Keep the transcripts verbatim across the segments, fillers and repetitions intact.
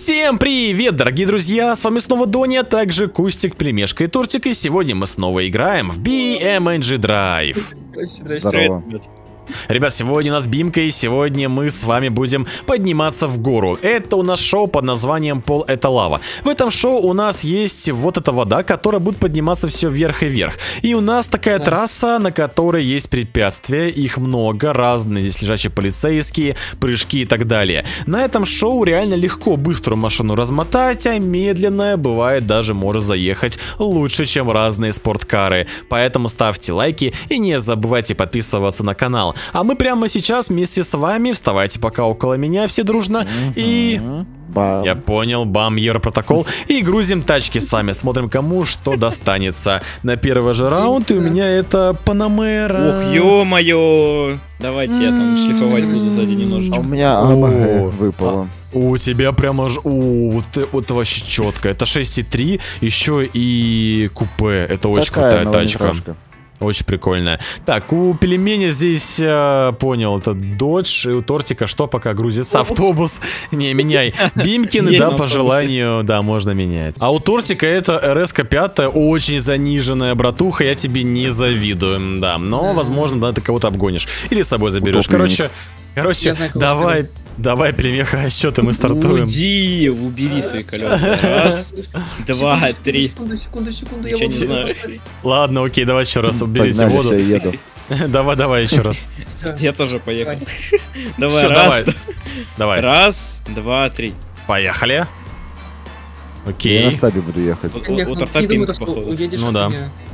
Всем привет, дорогие друзья, с вами снова Дони, а также Кустик, Племешка и Тортик, и сегодня мы снова играем в би эм эн джи Drive. Здорово. Ребят, сегодня у нас Бимка, и сегодня мы с вами будем подниматься в гору. Это у нас шоу под названием «Пол — это лава». В этом шоу у нас есть вот эта вода, которая будет подниматься все вверх и вверх. И у нас такая да. трасса, на которой есть препятствия, их много, разные, здесь лежачие полицейские, прыжки и так далее. На этом шоу реально легко быструю машину размотать, а медленная бывает даже может заехать лучше, чем разные спорткары. Поэтому ставьте лайки и не забывайте подписываться на канал. А мы прямо сейчас вместе с вами, вставайте пока около меня все дружно, uh-huh. и... Бам. Я понял, бам, Европротокол. И грузим тачки с вами, смотрим, кому что достанется. На первый же раунд, и у меня это Панамера. Ох, ё-моё. Давайте я там шлифовать буду сзади немножечко. А у меня АМГ выпало. У тебя прямо ж... О, вот, вот вообще четко. Это шесть и три, еще и купе. Это очень Такая крутая тачка. Очень прикольная. Так, у пельменя здесь, э, понял, это додж, и у Тортика что пока грузится? Автобус. Не, меняй. Бимкин, да, по желанию, да, можно менять. А у Тортика это эр эс пять, очень заниженная, братуха, я тебе не завидую, да. Но, возможно, да, ты кого-то обгонишь. Или с собой заберешь. Короче, короче, давай... Давай, племеха, счеты мы стартуем. Уйди, убери свои колеса. Раз, два, три. Секунду, секунду, секунду, я не знаю. Ладно, окей, давай еще раз, уберите воду. Давай, давай еще раз. Я тоже поехал. Давай, раз. Давай. Раз, два, три. Поехали. Окей. Я на стабе буду ехать. У торта пинг, походу. Ну да.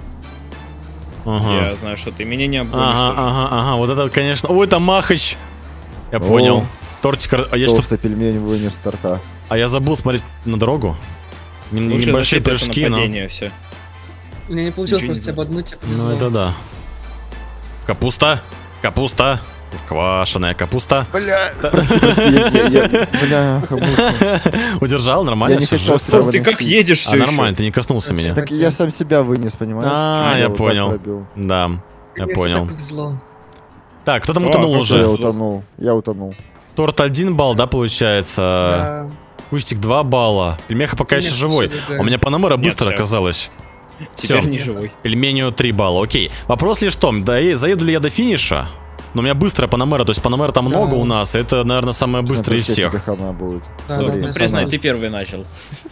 Я знаю, что ты меня не обгонишь. Ага, ага, ага, вот это, конечно. Ой, это Махач. Я понял. Тортик, а я что? Пельмень вынес с торта. А я забыл смотреть на дорогу. Небольшие прыжки, но... все. У меня не получилось просто обогнуть. Ну это да. Капуста, капуста, квашеная капуста. Бля, прости, прости, бля, удержал, нормально? Ты как едешь все? Нормально, ты не коснулся меня. Так я сам себя вынес, понимаешь? А, я понял. Да, я понял. Так, кто там утонул уже? Я утонул, я утонул. Торт один балл, да, получается? Да. Кустик два балла. Пельмеха пока еще живой. У меня Панамера быстро оказалась. Теперь не живой. Пельменю три балла, окей. Вопрос лишь в том, да, заеду ли я до финиша? Но у меня быстрая Панамера, то есть Панамера там много у нас. Это, наверное, самая быстрая из всех. Признай, ты первый начал.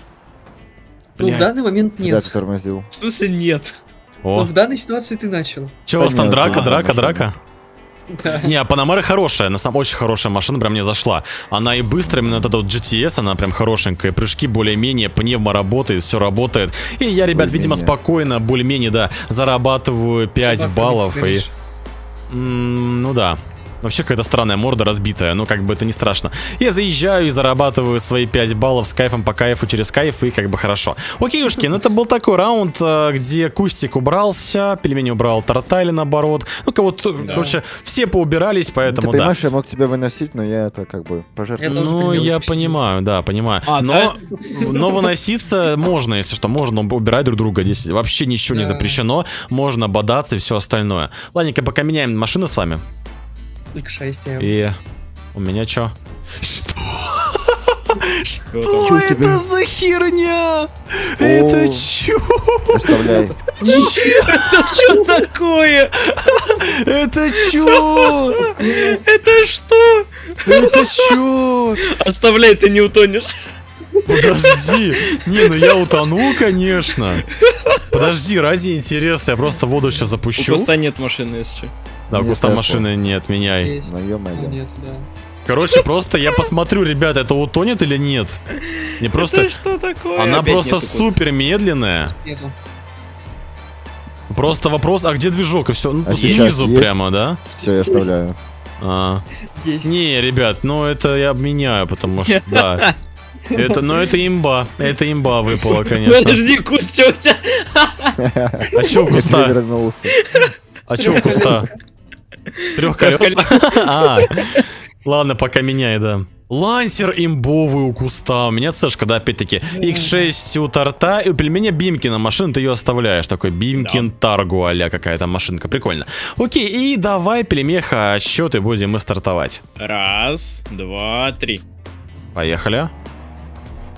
Ну, в данный момент нет. Ты тормозил. В смысле нет? Но в данной ситуации ты начал. Че у вас там, драка, драка, драка? Да. Не, а Панамера хорошая, на самом очень хорошая машина, прям мне зашла. Она и быстрая, именно эта вот джи ти эс, она прям хорошенькая. Прыжки более-менее, пневмо работает, все работает. И я, ребят, видимо, спокойно, более-менее, да, зарабатываю пять баллов. И... М-м, ну да. Вообще какая-то странная морда разбитая, но как бы это не страшно. Я заезжаю и зарабатываю свои пять баллов с кайфом по кайфу через кайф, и как бы хорошо. Окейушки, ну это был такой раунд, где Кустик убрался, пельмени убрал торта или наоборот. Ну кого-то, да. короче, все поубирались, поэтому ты понимаешь, да. я мог тебя выносить, но я это как бы пожертвовал. Ну я понимаю, да, понимаю. А, но, да? но выноситься можно, если что, можно убирать друг друга. Здесь вообще ничего да. не запрещено, можно бодаться и все остальное. Ладненько, пока меняем машины с вами. икс шесть. И у меня чё? Что? Что Чё это за херня? Это чё? Представляй. Это чё такое? Это чё? Это что? Это чё? Оставляй, ты не утонешь. Подожди. Не, ну я утону, конечно. Подожди, ради интереса, я просто воду сейчас запущу. У Куста нет машины, если что. Да, у Куста машины нет, меняй. Ну, ё-моё. Короче, просто я посмотрю, ребята, это утонет или нет. Не просто... Это что такое? Она Опять просто супер медленная. Просто вопрос, а где движок? И все, ну, а снизу прямо, да? Все, я оставляю. А. Не, ребят, ну это я обменяю, потому что, да. Это, ну это имба, это имба выпала, конечно. Подожди, Куст, что у тебя? А чё у Куста? А чё у Куста? Трех колес? А, ладно, пока меняй, да. Лансер имбовый у Куста. У меня цешка, да, опять-таки. икс шесть у торта. И у пельменя Бимкина машина, ты ее оставляешь. Такой Бимкин Таргу а-ля какая-то машинка. Прикольно. Окей, и давай, пельмеха, счеты будем мы стартовать. Раз, два, три. Поехали.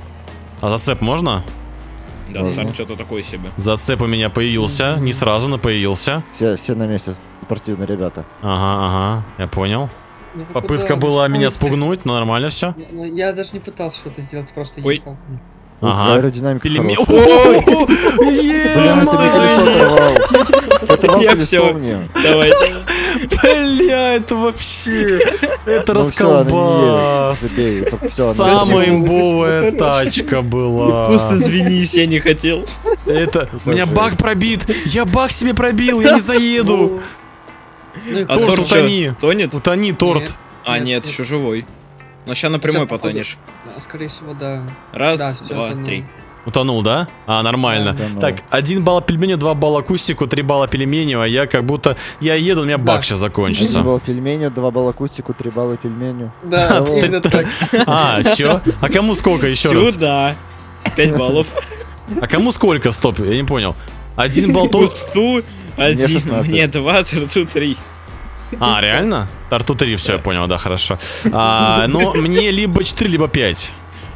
А зацеп можно? Да, старт что-то такое себе. Зацеп у меня появился. Не сразу, но появился. Все, все на месте, спортивные ребята. Ага, ага, я понял. Ну, Попытка куда? была меня Ой, спугнуть, но нормально все. Я, ну, я даже не пытался что-то сделать, просто Ой. ехал. Ага. Аэродинамика Пельме- хорошая. Ой! Бля, ты мне колесо Е-мое! оторвал. Оторвал Я колесо всё. мне. Давайте. Бля, это вообще... Это Ну всё, она не расколбас. едет. Забей, только всё, она Самая не едет. имбовая тачка была. Просто извинись, я не хотел. Это... У меня жесть. баг пробит. Я баг себе пробил, я не заеду. Ну и А Торт торт утони. что, тонет? Утони торт. Нет. А, Нет, нет, нет. еще живой. Но сейчас напрямую Сейчас, походу, потонешь. А, скорее всего, да. Раз, Да, всё, два, это, ну, три. Утонул, да? А, нормально. Да, ну. Так, один балл пельменю, два балла кустику, три балла пельменю, а я как будто... Я еду, у меня баг Да. сейчас Один закончится. балл пельменю, два балла кустику, три балла пельменю. Да, Ты- именно так. А, чё? А кому сколько еще раз? Сюда. Пять баллов. А кому сколько? Стоп, я не понял. Один балл тут... Пусту. Один, шестнадцать. мне два, тарту три. А, реально? Тарту три, все, я понял, да, хорошо. А, но мне либо четыре, либо пять.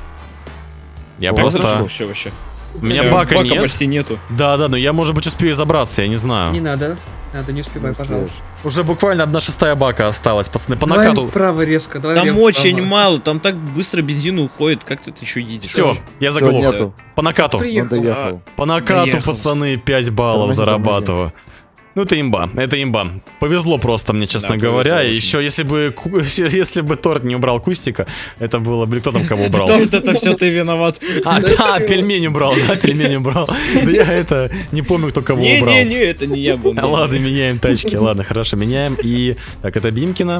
Я О, просто... хорошо. Вообще, вообще. У меня Всё, бака нет. почти нету. Да, да, но я, может быть, успею забраться, я не Не знаю. надо. Надо, не успевай, Не пожалуйста. Уже буквально одна шестая бака осталась, пацаны, по Давай накату. вправо резко, давай Там вверх, очень вправо. мало, там так быстро бензин уходит, как ты еще едешь? Все, я Всё, заглох. нету. По накату. Он Приехал. доехал. По накату, Доехал. пацаны, пять баллов Тормози, зарабатываю. Ну это имба, это имба. Повезло просто мне, честно Да, говоря. повезло И очень. еще, если бы ку- если бы торт не убрал кустика, это было, блин, кто там кого убрал? Торт, это все ты виноват. А, да, пельмень убрал, да, пельмень убрал. Да я это не помню, кто кого убрал. Не-не-не, это не я был. А, Ладно, меняем тачки. Ладно, хорошо, меняем. И так, это Бимкина.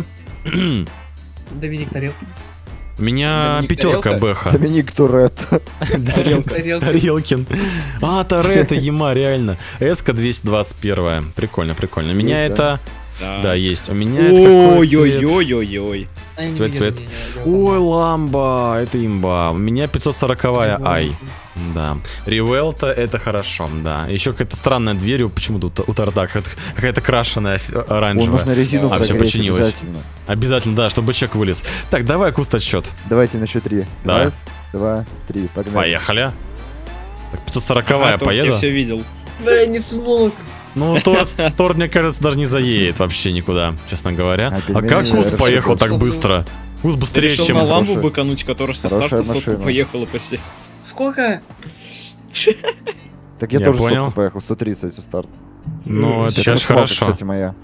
Доминик тарелка. У меня Доминик пятерка тарелка? Бэха. Доминик Туретто. Тарелка. Тарелкин. А, Торетто, Ема, реально. Эска двести двадцать один. Прикольно, прикольно. У меня Есть, да? это... Да, есть. У меня это какой цвет? Ой-ой-ой-ой-ой. А, я не Цвет, видел, цвет. не, не, не, Ой, ламба, это имба. У меня пятьсот сороковая не, ай. Да. Ривелта это хорошо, да. Еще какая-то странная дверь у- почему-то у Торда, какая-то, какая-то крашеная фи- О, оранжевая. нужно резину А, всё прогреть починилось. обязательно. Обязательно, да, чтобы бычок вылез. Так, давай куст отсчет. Давайте на счет три. Давай. Раз, два, три. Погнали. Поехали. Так, пятьсот сороковая Ага, Торт, поеду. я все видел. Да, я не смог. Ну, торт, торт, мне кажется, даже не заедет вообще никуда, честно говоря. А А пельмени как куст хорошо поехал так кушал. быстро? Куст Ты быстрее, решил чем... на ламбу Хорошая- быкануть, которая со хорошая старта сотку машина. поехала почти. Сколько? Так я, Я тоже понял. сотку поехал, сто тридцать со старт. Ну, это, Так конечно, сотка, хорошо. кстати, моя.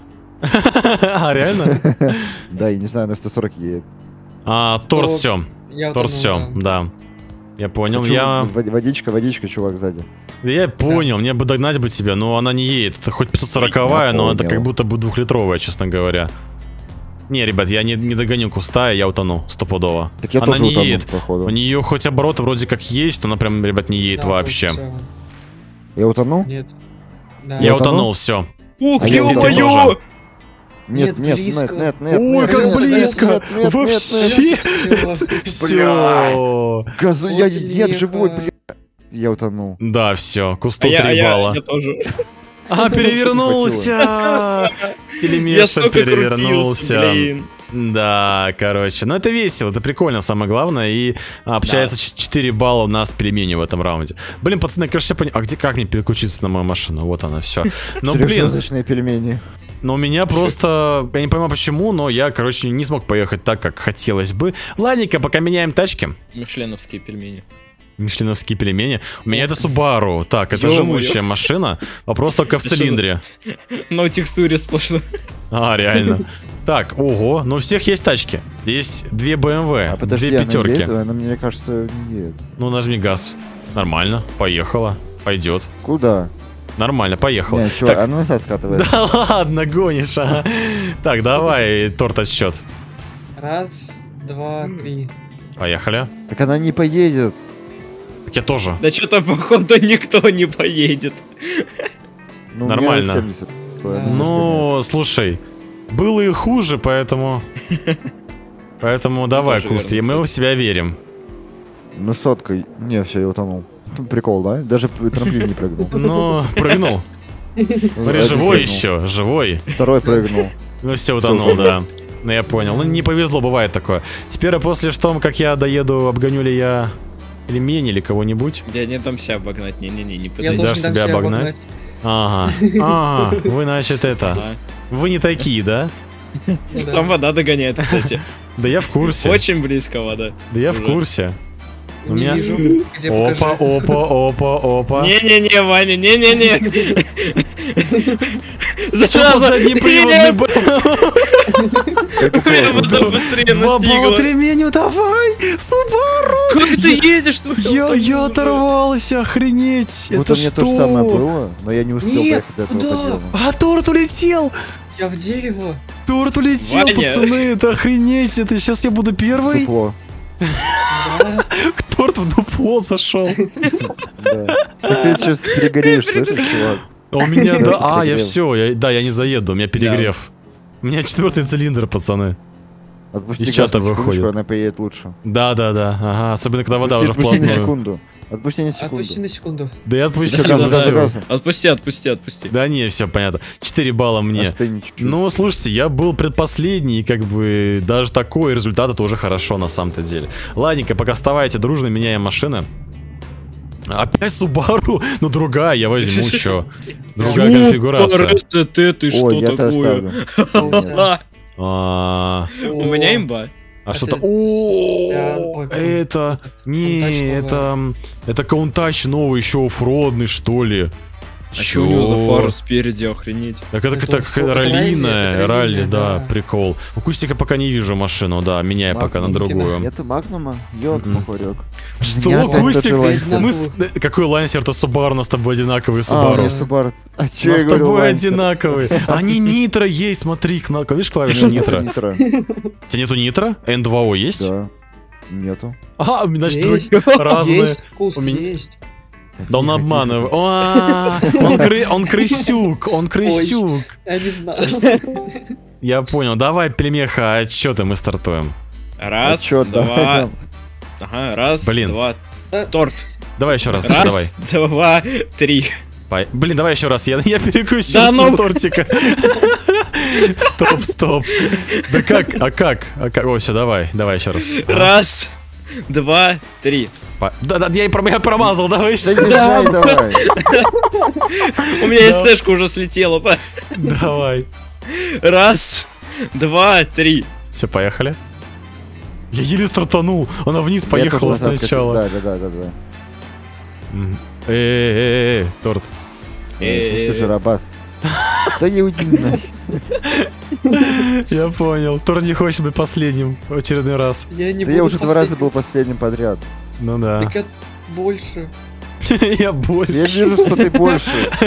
А, реально? Да, и не знаю, на сто сорок едет. А, торт Сто- все. Я Торт утонул, все, да. да. Я понял, Чё, я... вод- Водичка, водичка, чувак, сзади. Я понял, мне бы догнать бы тебя, но она не едет. Это хоть пятьсот сороковая, но это понял. как будто бы двухлитровая, честно говоря. Не, ребят, я не, не догоню куста, и я утону, стопудово. Так я Она тоже не утонул, едет. походу. У нее хоть обороты вроде как есть, но она прям, ребят, не едет Да, вообще. всё. Я утонул? Нет. Да. Я Я утонул, утонул? все. Ух, А я не ё-моё! тоже. Нет, Нет, нет, близко. нет, нет, нет. Ой, нет, как нет, близко! Нет, нет, нет, Вообще! нет, Всё. Все. Газу, я, Вот я лихо. живой, бля. Я утонул. Да, все, кусту А я, а три я- балла. я тоже. А, перевернулся! Я Пельмеша столько крутился, перевернулся. блин. Да, короче, ну это весело, это прикольно, самое главное, и общается ч- четыре балла у нас пельмени в этом раунде. Блин, пацаны, конечно, я понял, а где, как мне переключиться на мою машину? Вот она, все. Ну, блин, Трехзвездочные пельмени. но у меня просто, я не понимаю почему, но я, короче, не смог поехать так, как хотелось бы. Ладненько, пока меняем тачки. Мишленовские пельмени. Мишленовские пельмени. У меня это Subaru. Так, это Ё-моё. живущая машина. Вопрос только в Это что за- цилиндре. Но текстуре сплошно. А, реально. Так, ого, ну у всех есть тачки. Есть две бэ эм вэ, А подожди, две она пятерки. едет? Она, мне кажется, не едет. Ну нажми газ. Нормально, поехала. Пойдет. Куда? Нормально, поехала. Не, чувак, Так, она назад скатывает. да ладно, гонишь, ага. Так, давай, торт отсчет. Раз, два, три. Поехали. Так она не поедет. Так я тоже. Да что-то, походу, никто не поедет. Ну, у меня Нормально. семьдесят. Ну, слушай, было и хуже, поэтому... Поэтому давай, тоже Куст, и верно, мы в себя верим. Ну, соткой. Не, все, я утонул. Прикол, да? Даже п- трамплин не прыгнул. Ну, прыгнул. Ну, Смотри, один живой прыгнул. еще, живой. Второй прыгнул. Ну все, утонул, да. Ну я понял. Ну не повезло, бывает такое. Теперь после того, как я доеду, обгоню ли я Или меня, или кого-нибудь. Я не дам себя обогнать, не-не-не, не Я подойди. дашь должен дам себя себя обогнать? обогнать. Ага. Ага, вы, значит, это... Ага. Вы не такие, да? Ну да. Там вода догоняет, кстати. Да я в курсе. Очень близко вода. Да я в уже. курсе. У Не меня- вижу. Где Опа, покажи? опа, опа, опа. Не-не-не, Ваня, не-не-не. Что Зараза! задний приводный Нет! был? Это Вода плохо. быстрее Два балла настигла. тременю, давай! Субару! Как ты едешь? Ты Я, я оторвался, охренеть! Вот Это у меня что? то же самое было, но я не успел Нет, доехать до этого куда? подъема. А торт улетел! Я в дерево. Торт улетел, Ваня. пацаны, это охренеть! Это сейчас я буду первый? Дупло. Да. Торт в дупло зашел. Да. Так ты сейчас перегореешь, слышишь, чувак? А у меня, Да, да, а, я перегрев. все, да, я не заеду, у меня перегрев. У меня четвертый цилиндр, пацаны. Отпусти Из газ чата на секундочку, выходит. она поедет лучше. Да, да, да, ага, особенно когда вода Отпусти, уже отпусти на вплотную. секунду. Отпусти на секунду. Отпусти на секунду. Да я отпусти, Да, газу, да, газу, всё. газу. Отпусти, отпусти, отпусти. Да не, все понятно. четыре балла мне. Остынь чуть-чуть. Ну, слушайте, я был предпоследний, и как бы даже такой результат это уже хорошо на самом-то деле. Ладненько, пока вставайте дружно, меняем машины. Опять Subaru? Ну, другая, я возьму еще. Другая конфигурация. РСТ, ты что Ой, я тебя такое? оставлю. А, А У меня имба. а Это что-то... с- О, ой, это... Не, Countach это... Это Countach новый, еще оффроадный, что ли. А что у него за фара спереди, охренеть? Так это, Это так вот это ралли, раллиная, это ралли, раллиная, да, да. прикол. У Кустика пока не вижу машину, да, меняй пока на Магнум. другую. Это Магнума? Ёк, Мгм. махорёк. Что, меня опять Кустик? тоже лансер. Мы с- э, Какой лансер-то Subaru? У нас с тобой одинаковый А, у меня Subaru. Subaru. А У чё нас я с говорю, тобой лансер? одинаковые. Они нитро есть, смотри, кна- видишь клавишу нитро? Нитро. У тебя нету нитро? эн два о есть? Да. Нету. Ага, значит, Есть. вы разные. Есть, Куст, У меня- есть. Да он обманывает. А, Он кры- он крысюк, он крысюк. Я не знаю. Я понял. Давай, пельмеха, отчеты мы стартуем. Раз, А чё, два. давай. Ага, раз, Блин. два. Да. Торт. Давай еще раз, давай. Раз, два, три. Пой- Блин, давай еще раз, я, я перекусил Да с ну- тортика. Стоп, стоп. Да как, а как? А как? О, все, давай, давай еще раз. Ага. Раз, два, три. По- Да, да, я, и пром- я промазал, давай Да еще. езжай давай. У меня СТ-шка уже слетела. па. Давай. Раз, два, три. Все, поехали. Я еле стартанул, она вниз Я поехала тоже назад сначала. скатил. Да, да, да, да, да. Мгм. Э-э-э, торт. Эй, слушай, Жиробас. Да не уйди нафиг. Я понял. Торт не хочет быть последним в очередной раз. Я не Да я буду уже два раза последним. был последним подряд. Ну да. Так я больше. Я больше. Я вижу, что ты больше.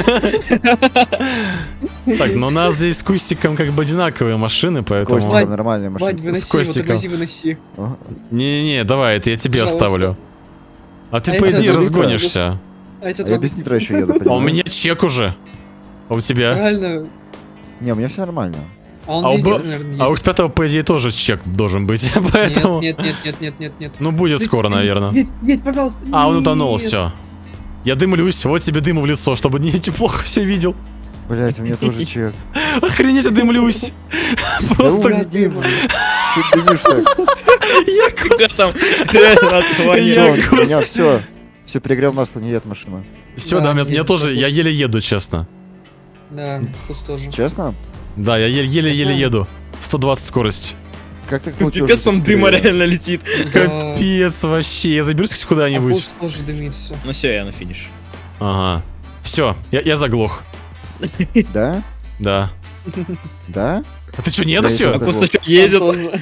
Так, но у нас здесь с Кустиком как бы одинаковые машины, поэтому... Костя, Вань, там нормальная Вань, машина. выноси, Костиком. вот тормози, выноси. Ага. Не-не-не, давай, это я тебе Пожалуйста. оставлю. А ты, А по это идее, до разгонишься. А это А я там без нитро еще еду, А у понимаешь? меня чек уже. А у тебя? реально... Не, у меня все нормально. А он А у везде, Бро- наверное, А у едет. X пять, по идее, тоже чек должен быть, поэтому... Нет, нет, нет, нет, нет, нет. Ну, будет скоро, наверное. Есть, есть, пожалуйста. А, он утонул, Нет. все. Я дымлюсь, вот тебе дым в лицо, чтобы не плохо все видел. Блять, у меня тоже чек. Охренеть, я дымлюсь. Да Просто уйди, блин. Чё ты дымишь так? я Когда кус... там реально Я отвонил. Всё, у меня кус- все. Все, перегрел масло, не едет машина. Все, Да, да, мне, мне мне тоже, тоже я вкусно. еле еду, честно. Да, вкус тоже. Честно? Да, я еле- еле-еле знаю. еду. сто двадцать скорость. Как так получилось? Пипец, что там ты дыма перегрел? реально летит. Да. Капец вообще. Я заберусь хоть А куда-нибудь. вкус тоже дымится. Ну все, я на финиш. Ага. Все, я, я заглох. Да? Да. Да? А ты что, нет Да, все? я А тоже. Костя что, едет? Он тоже.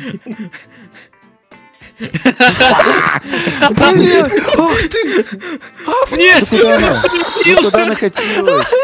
Блин, ох ты! Нет! Ну куда она? Ну куда она катилась?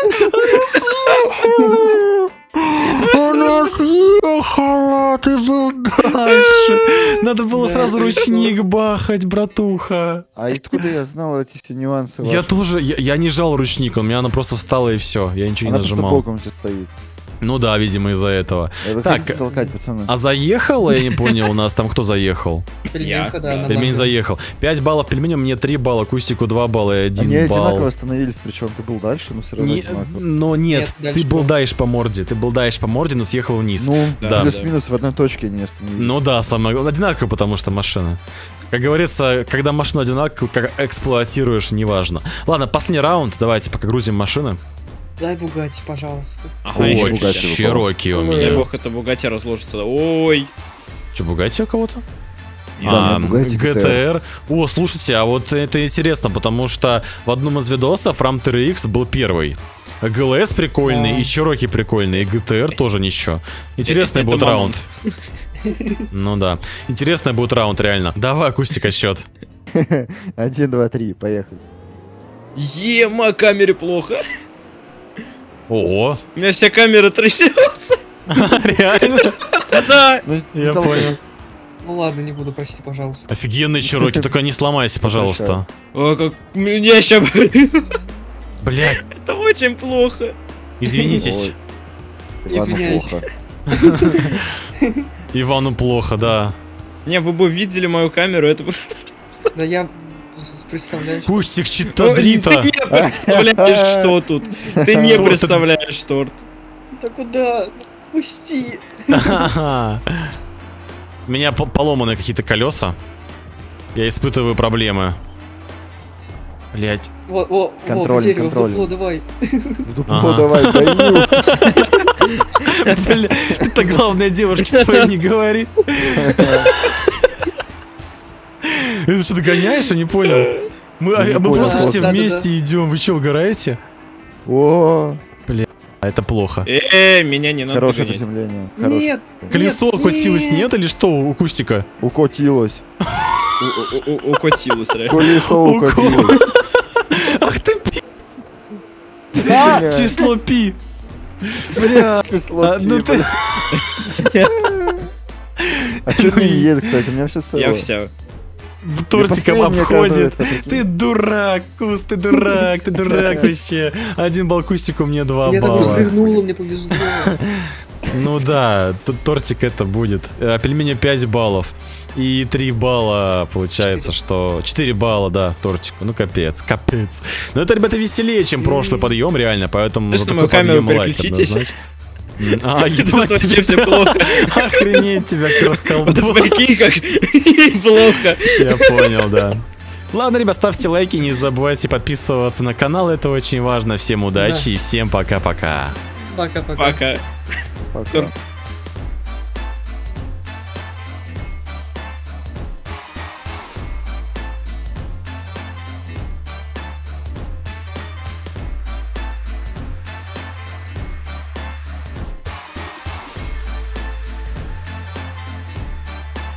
Она съехала, ты был дальше. Надо было Да, сразу это ручник бахать, братуха. А откуда я знал эти все нюансы? Я ваши? тоже, я, я не жал ручник, он меня она просто встала и все, я ничего Она не просто нажимал. боком здесь стоит. Ну да, видимо, из-за этого. Вы Так, хотите толкать, пацаны? а заехал, я не понял, у нас там кто заехал? Пельменька, да, Я. она Пельмень нормально. заехал. пять баллов пельменю, мне три балла, Кустику два балла и один Они балл. одинаково остановились, причем ты был дальше, но все равно Не- одинаково. но нет, Нет, ты дальше был был. даешь по морде, ты был даешь по морде, но съехал вниз. Ну, Да. плюс-минус в одной точке они остановились. Ну да, самое главное, одинаково, потому что машина. Как говорится, когда машину одинаково, как эксплуатируешь, неважно. Ладно, последний раунд, давайте пока грузим машины. Дай Бугатти, пожалуйста. Ага, Ой, еще Бугатти Бугатти. выпал. Чироки у Ой. Не дай меня. бог, это Бугатти разложится. Ой. Че, Бугатти у кого-то? Да, А, нет, Bugatti джи ти ар. О, слушайте, а вот это интересно, потому что в одном из видосов Ram три икс был первый. джи эл эс прикольный, Да. и Чироки прикольный, и джи ти ар тоже ничего. Интересный Это будет мамонт. раунд. Ну да. Интересный будет раунд, реально. Давай, Кустика, счет. Один, два, три, поехали. Ема, камере плохо. О, У меня вся камера трясется. реально? Да. Ну, не Я толкай. понял. Ну ладно, не буду, прости, пожалуйста. Офигенный Чироки, только не сломайся, пожалуйста. О, как меня сейчас... Блядь, Это очень плохо. извинитесь. Ой. Ладно, Извиняюсь. плохо. Ивану плохо, да. Не, вы бы видели мою камеру, это бы... Да я представляю. Кустик Ой, Читадрита. Ты не представляешь, что тут. Ты не Торт. представляешь торт. Да куда? Пусти. У меня по- поломаны какие-то колеса. Я испытываю проблемы. Блять. Во, во, во, Контроль, в дерево, в контроль. дупло, давай. В дупло Ага. давай, даю. Бля, это главное девушке своей не говори. Ты что, догоняешь? Я не понял. Мы, а, Не мы понял. просто все Да, да, да. вместе идем. Вы что, угораете? О, А это плохо. Э, меня не надо хорошее догонять. приземление. Хорошее. Нет. Колесо нет, укатилось, нет или что у Кустика? Укотилось. У- у- у- Укатилось, реально. Колесо Уко- укатилось. Ах ты пи***, Бля, число пи. Бля, число а, ну пи, ты... бля. А что не едет, кстати? У меня все целое. Я вся. Тортиком последний, обходит. оказывается, прикинь. Ты дурак, Кус, ты дурак, ты дурак вообще. Один балл Кустику, мне два Я так балла. развернула, мне повезло. Ну да, тут тортик это будет. А пельмени пять баллов. И три балла получается, что... четыре балла, да, тортику. Ну капец, капец. Но это, ребята, веселее, чем прошлый подъем, реально, поэтому... Слышь, за на мою такой камеру подъем лайк переключитесь. однозначно. М, А, Тут ебать, вообще все плохо. охренеть тебя, кто расколдовал. Вот прикинь, как плохо. Я понял, да. Ладно, ребят, ставьте лайки, не забывайте подписываться на канал, это очень важно. Всем удачи и всем пока-пока. Пока-пока. Пока. Пока.